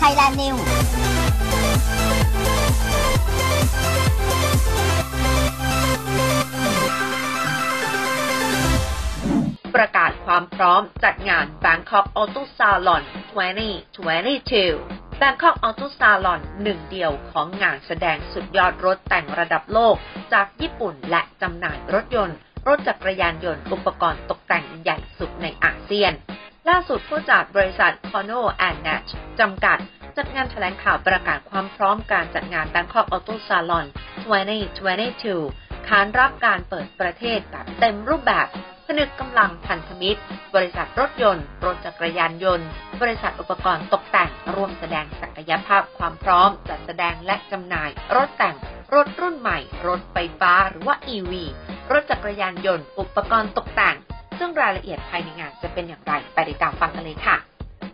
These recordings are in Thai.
Thailand News ประกาศความพร้อมจัดงาน Bangkok Auto Salon 2022 Bangkok Auto Salon หนึ่งเดียวของงานแสดงสุดยอดรถแต่งระดับโลกจากญี่ปุ่นและจำหน่ายรถยนต์รถจักรยานยนต์อุปกรณ์ตกแต่งใหญ่สุดในอาเซียนล่าสุดผู้จัดบริษัท Kono & Natch จำกัดจัดงานแถลงข่าวประกาศความพร้อมการจัดงาน Bangkok Auto Salon 2022 ขานรับการเปิดประเทศแบบเต็มรูปแบบผนึกกำลังพันธมิตรบริษัทรถยนต์รถจักรยานยนต์บริษัทอุปกรณ์ตกแต่งร่วมแสดงศักยภาพความพร้อมจัดแสดงและจำหน่ายรถแต่งรถรุ่นใหม่รถไฟฟ้าหรือว่า EV รถจักรยานยนต์อุปกรณ์ตกแต่งซึ่งรายละเอียดภายในงานจะเป็นอย่างไรไปติดตามฟังกันเลยค่ะ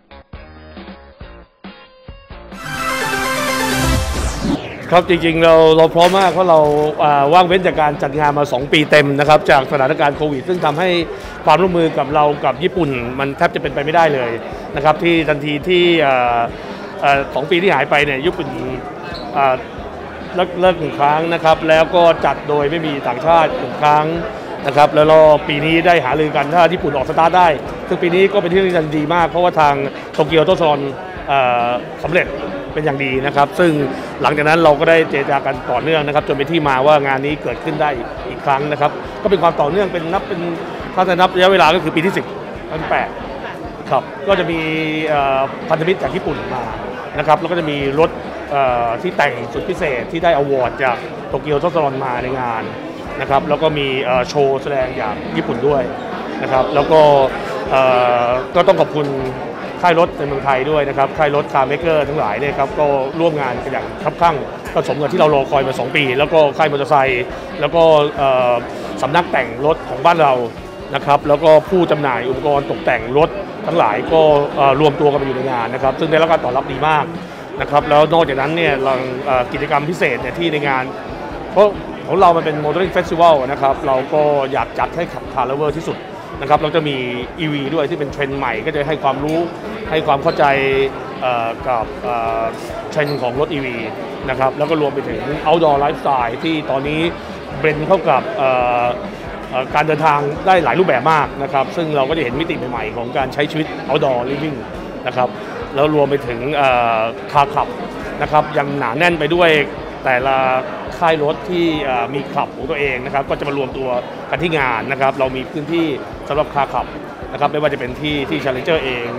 ครับจริงๆเราพร้อมมากเพราะเราว่างเว้นจากการจัดงานมา2 ปีเต็มนะครับจากสถานการณ์โควิดซึ่งทำให้ความร่วมมือกับเรากับญี่ปุ่นมันแทบจะเป็นไปไม่ได้เลยนะครับที่ทันทีที่2 ปีที่หายไปเนี่ยญี่ปุ่นเลิก1 ครั้งนะครับแล้วก็จัดโดยไม่มีต่างชาติ1 ครั้งนะครับแล้วเราปีนี้ได้หารือกันถ้าญี่ปุ่นออกสตาร์ทได้ซึ่งปีนี้ก็เป็นที่ดีมากเพราะว่าทางโตเกียวโตซอนสำเร็จเป็นอย่างดีนะครับซึ่งหลังจากนั้นเราก็ได้เจรจากันต่อเนื่องนะครับจนเป็นที่มาว่างานนี้เกิดขึ้นได้อีกครั้งนะครับก็เป็นความต่อเนื่องเป็นถ้าจะนับระยะเวลาก็คือปีที่10 ปี8ครับก็จะมีพันธมิตรจากญี่ปุ่นมานะครับแล้วก็จะมีรถที่แต่งสุดพิเศษที่ได้อวอร์ดจากโตเกียวโตซอนมาในงานนะครับแล้วก็มีโชว์แสดงอย่างญี่ปุ่นด้วยนะครับแล้วก็ต้องขอบคุณค่ายรถในเมืองไทยด้วยนะครับค่ายรถคาร์เมเกอร์ทั้งหลายเนี่ยครับก็ร่วมงานกันอย่างคับคั่งก็สมกับที่เรารอคอยมา2 ปีแล้วก็ค่ายมอเตอร์ไซค์แล้วก็สำนักแต่งรถของบ้านเรานะครับแล้วก็ผู้จำหน่ายอุปกรณ์ตกแต่งรถทั้งหลายก็รวมตัวกันมาอยู่ในงานนะครับซึ่งได้รับการตอบรับดีมากนะครับแล้วนอกจากนั้นเนี่ยกิจกรรมพิเศษเนี่ยที่ในงานเพราะของเรามันเป็น Motoring Festival นะครับเราก็อยากจัดให้ขับคาร์เลเวอร์ที่สุดนะครับเราจะมี EV ด้วยที่เป็นเทรนด์ใหม่ก็จะให้ความรู้ให้ความเข้าใจกับเทรนด์ของรถ EV นะครับแล้วก็รวมไปถึง Outdoor Lifestyle ที่ตอนนี้เบรนเข้ากับการเดินทางได้หลายรูปแบบมากนะครับซึ่งเราก็จะเห็นมิติใหม่ๆของการใช้ชีวิต Outdoor Living นะครับแล้วรวมไปถึงคาร์คลับนะครับยังหนาแน่นไปด้วยแต่ละค่ายรถที่มีคลับของตัวเองนะครับก็จะมารวมตัวกันที่งานนะครับเรามีพื้นที่สำหรับคาร์คลับนะครับไม่ว่าจะเป็นที่ Challenger เอง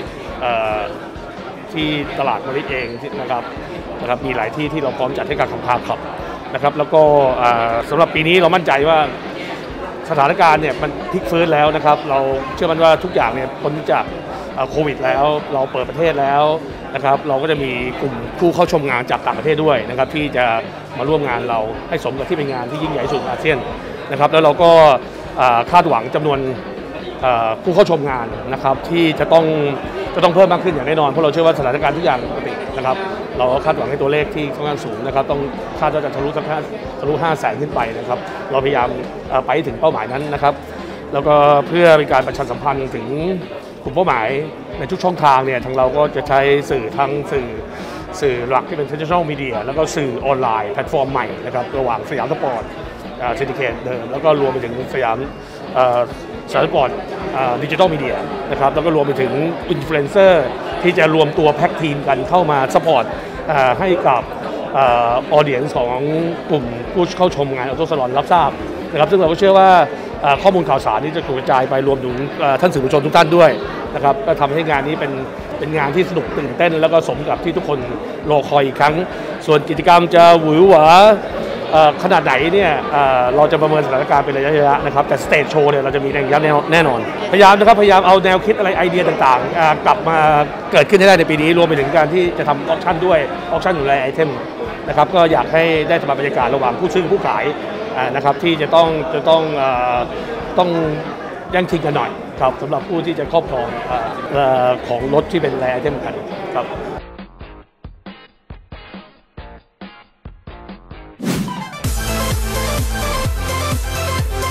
ที่ตลาดมาริเองนะครับมีหลายที่ที่เราพร้อมจัดให้กับคาร์คลับนะครับแล้วก็สำหรับปีนี้เรามั่นใจว่าสถานการณ์เนี่ยมันพลิกฟื้นแล้วนะครับเราเชื่อมั่นว่าทุกอย่างเนี่ยพ้นจากโควิดแล้วเราเปิดประเทศแล้วนะครับเราก็จะมีกลุ่มผู้เข้าชมงานจากต่างประเทศด้วยนะครับที่จะมาร่วมงานเราให้สมกับที่เป็นงานที่ยิ่งใหญ่สุดในอาเซียนนะครับแล้วเราก็คาดหวังจำนวนผู้เข้าชมงานนะครับที่จะต้องเพิ่มมากขึ้นอย่างแน่นอนเพราะเราเชื่อว่าสถานการณ์ทุกอย่างปกตินะครับเราคาดหวังให้ตัวเลขที่ค่อนข้างสูงนะครับต้องคาดว่าจะทะลุ500,000ขึ้นไปนะครับเราพยายามไปถึงเป้าหมายนั้นนะครับแล้วก็เพื่อเป็นการประชาสัมพันธ์ถึงกลุ่มเป้าหมายในทุกช่องทางเนี่ยทางเราก็จะใช้สื่อทั้งสื่อหลักที่เป็น traditional media แล้วก็สื่อออนไลน์แพลตฟอร์มใหม่นะครับระหว่างสยามสปอร์ตซินดิเคตเดิมแล้วก็รวมไปถึงสยามสปอร์ตดิจิทัลมีเดียนะครับแล้วก็รวมไปถึงอินฟลูเอนเซอร์ที่จะรวมตัวแพ็กทีมกันเข้ามาสปอร์ตให้กับออเดียนของกลุ่มผู้เข้าชมงานออโต้ซาลอนรับทราบนะครับซึ่งเราก็เชื่อว่าข้อมูลข่าวสารนี้จะกระจายไปรวมถึงท่านสื่อมวลชนทุกท่านด้วยนะครับก็ทำให้งานนี้เป็นงานที่สนุกตื่นเต้นแล้วก็สมกับที่ทุกคนรอคอยอีกครั้งส่วนกิจกรรมจะหวือหวาขนาดไหนเนี่ยเราจะประเมินสถานการณ์เป็นระยะนะครับแต่สเตจโชว์เนี่ยเราจะมีในระยะแน่นอนพยายามเอาแนวคิดอะไรไอเดียต่างๆกลับมาเกิดขึ้นให้ได้ในปีนี้รวมไปถึงการที่จะทำออคชั่นด้วยออคชั่นอยู่ในไอเทมนะครับก็อยากให้ได้สัมผัสบรรยากาศระหว่างผู้ซื้อผู้ขายนะครับที่จะต้องแย่งชิงกันหน่อยครับสำหรับผู้ที่จะครอบครองของรถที่เป็นไอเทมกันครับ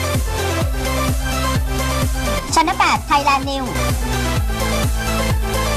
Channel 8 Thailand News